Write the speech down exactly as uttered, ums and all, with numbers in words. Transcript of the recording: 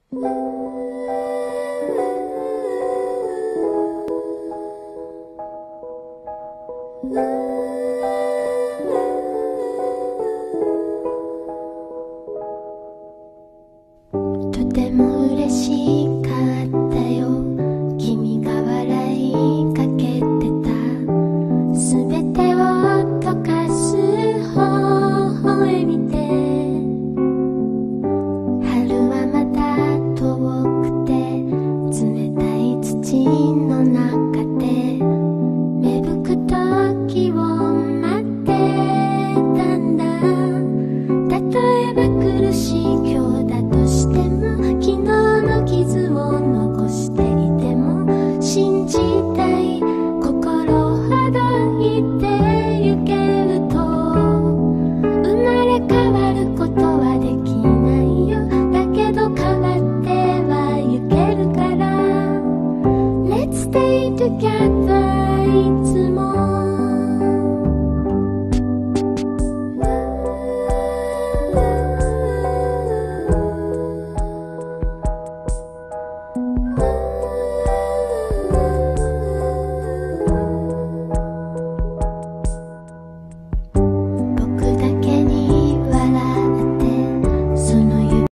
とても嬉しかったよ、君が笑いかけてた。すべてを溶かす微笑みで、春はまだ遠くて冷たい土の中で芽吹く時を待ってたんだ。例えば苦しい今日だとしても、昨日の傷を残していても、信じたい心ほどいてゆけると、生まれ変わることはできないよ。だけど変わってはゆけるから Let's stay together